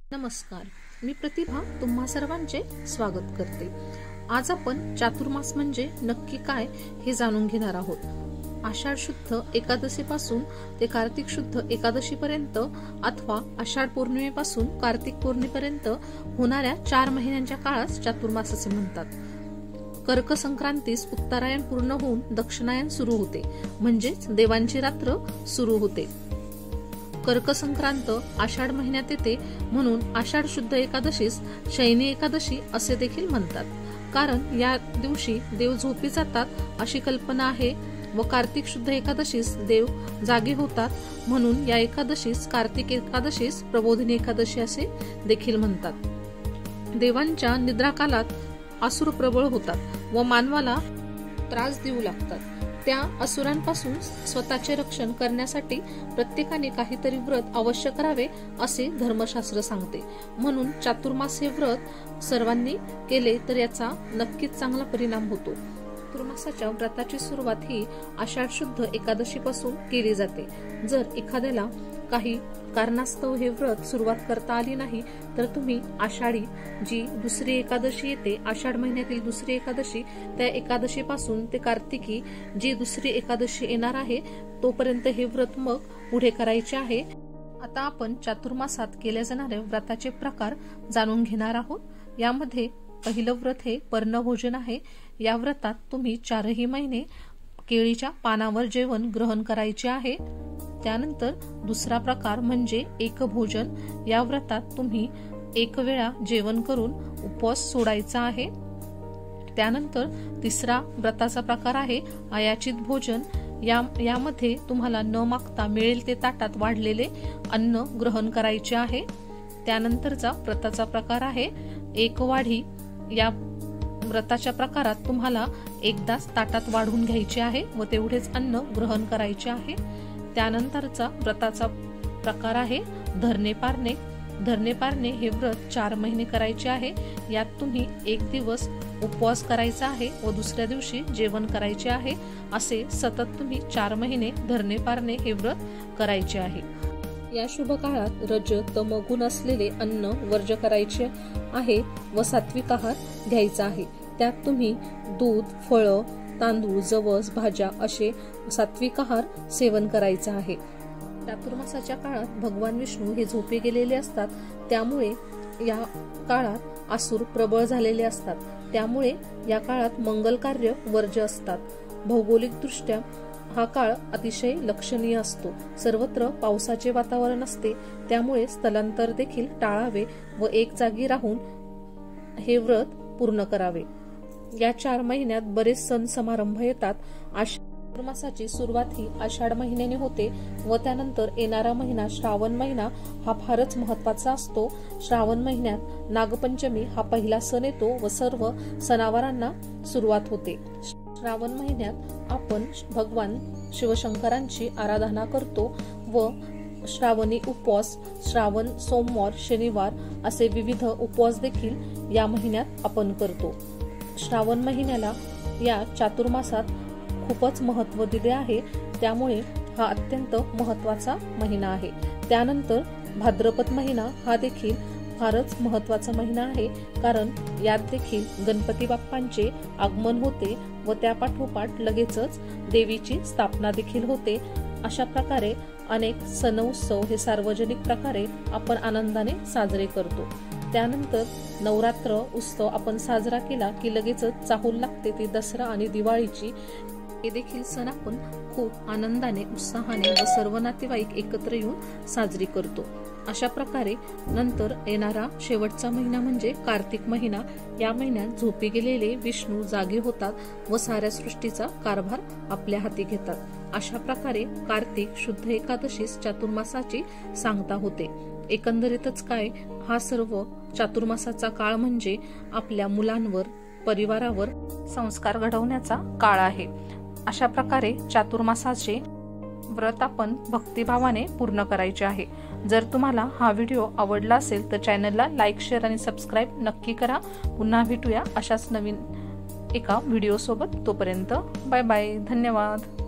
नमस्कार, मी प्रतिभा तुम्हा सर्वांचे स्वागत करते। आज आपण चातुर्मास म्हणजे नक्की काय हे जाणून घेणार आहोत। आषाढ शुद्ध एकादशीपासून ते कार्तिक शुद्ध एकादशीपर्यंत अथवा आषाढ पौर्णिमेपासून कार्तिक पौर्णिमेपर्यंत होणाऱ्या 4 महिन्यांच्या काळास चातुर्मास असे म्हणतात। कर्क संक्रांतीस उत्तरायण पूर्ण होऊन दक्षिणायन सुरू होते, म्हणजेच देवांची रात्र सुरू होते। कर्क संक्रांत आषाढ महिन्यात येते, म्हणून आषाढ शुद्ध एकादशीस शयनी एकादशी असे देखील म्हणतात, कारण या दिवशी देव झोपी जातात अशी कल्पना आहे व कार्तिक शुद्ध एकादशीस देव जागे होतात, म्हणून या एकादशीस कार्तिक एकादशीस प्रबोधिनी एकादशी असे देखील म्हणतात। देवांच्या निद्राकालात असुर प्रबळ होतात व मानवाला त्रास देऊ लागतात। त्या असुरांपासून स्वतःचे रक्षण करण्यासाठी प्रत्येकाने काहीतरी व्रत अवश्य करावे असे धर्मशास्त्र सांगते, म्हणून चातुर्मास हे व्रत सर्वांनी केले तर याचा नक्कीच चांगला परिणाम होतो। चातुर्मासाच्या व्रताची सुरुवात ही आषाढ शुद्ध एकादशी पासून केली जाते। जर एखाद्याला काही कारणास्तव हे व्रत सुरुवात करता आली नाही तर तुम्ही आषाढी जी दुसरी एकादशी येते, आषाढ महिन्यातील दुसरी एकादशी, त्या एकादशी पासून ते कार्तिकी जी दुसरी एकादशी येणार आहे तोपर्यंत हे व्रत मग पुढे करायचे आहे। आता आपण चातुर्मासात केल्या जाणाऱ्या व्रताचे प्रकार जाणून घेणार आहोत। यामध्ये पहिलं व्रत हे पर्णभोजन आहे। या व्रतात तुम्ही 4ही महिने केळीच्या पानावर जेवण ग्रहण करायचे आहे। त्यानंतर दुसरा प्रकार म्हणजे एकभोजन। या व्रतात तुम्ही एक वेळा जेवण करून उपवास सोडायचा आहे। त्यानंतर तिसरा व्रताचा प्रकार आहे अयाचित भोजन। यामध्ये तुम्हाला न मागता मिळेल ते ताटात वाढलेले अन्न ग्रहण करायचे आहे। त्यानंतरचा व्रताचा प्रकार आहे एकवाढी। या व्रताच्या प्रकारात तुम्हाला एकदाच ताटात वाढून घ्यायचे आहे व तेवढेच अन्न ग्रहण करायचे आहे। त्यानंतरचा व्रताचा प्रकार आहे धरणे पारणे। धरणे पारणे हे व्रत 4 महिने करायचे आहे। यात तुम्ही एक दिवस उपवास करायचा आहे व दुसऱ्या दिवशी जेवण करायचे आहे। असे सतत तुम्ही 4 महिने धरणे पारणे हे व्रत करायचे आहे। या शुभ काळात रज तम गुण असलेले अन्न वर्ज करायचे आहे व सात्विक आहार घ्यायचा आहे। त्यात तुम्ही दूध, फळं, तांदूळ, जवस, भाज्या असे सात्विक आहार सेवन करायचा आहे। चातुर्मासाच्या काळात भगवान विष्णू हे झोपे गेलेले असतात, त्यामुळे या काळात असुर प्रबळ झालेले असतात, त्यामुळे या काळात मंगल कार्य वर्ज्य असतात। भौगोलिक दृष्ट्या हा काळ अतिशय लक्षणीय असतो। सर्वत्र पावसाचे वातावरण असते, त्यामुळे स्थलांतर देखील टाळावे व एक जागी राहून हे व्रत पूर्ण करावे। या 4 महिन्यात बरेच सण समारंभ येतात। आषाढ मासाची सुरुवात ही आषाढ महिन्याने होते व त्यानंतर येणारा महिना श्रावण महिना हा फारच महत्वाचा असतो। श्रावण महिन्यात नागपंचमी हा पहिला सण येतो व सर्व सणावारांना सुरुवात होते। श्रावण महिन्यात आपण भगवान शिवशंकरांची आराधना करतो व श्रावणी उपवास, श्रावण सोमवार, शनिवार असे विविध उपवास देखील या महिन्यात आपण करतो। श्रावण महिन्याला या चातुर्मासात खूपच महत्त्व दिले आहे, त्यामुळे हा अत्यंत महत्त्वाचा महिना आहे। त्यानंतर भाद्रपद महिना हा देखील फारच महत्त्वाचा महिना आहे, कारण यात देखील गणपती बाप्पांचे आगमन होते व त्या पाठोपाठ लगेचच देवीची स्थापना देखील होते। अशा प्रकारे अनेक सण उत्सव हे सार्वजनिक प्रकारे आपण आनंदाने साजरे करतो। त्यानंतर नवरात्र उत्सव आपण साजरा केला की लगेचच चाहूल लागते ती दसरा आणि दिवाळीची। हे देखील सण आपण खूप आनंदाने, उत्साहाने व सर्व नातेवाईक एकत्र येऊन साजरी करतो। अशा प्रकारे नंतर येणारा शेवटचा महिना म्हणजे कार्तिक महिना। या महिन्यात झोपी गेलेले विष्णू जागे होतात व साऱ्या सृष्टीचा कारभार आपल्या हाती घेतात। अशा प्रकारे कार्तिक शुद्ध एकादशीस चातुर्मासाची सांगता होते। एकंदरीतच काय, हा सर्व चातुर्मासाचा काळ म्हणजे आपल्या मुलांवर, परिवारावर संस्कार घडवण्याचा काळ आहे। अशा प्रकारे चातुर्मासाचे व्रत आपण भक्तिभावाने पूर्ण करायचे आहे। जर तुम्हाला हा व्हिडिओ आवडला असेल तर चॅनलला लाईक, शेअर आणि सबस्क्राईब नक्की करा। पुन्हा भेटूया अशाच नवीन एका व्हिडिओ सोबत। तोपर्यंत बाय बाय, धन्यवाद।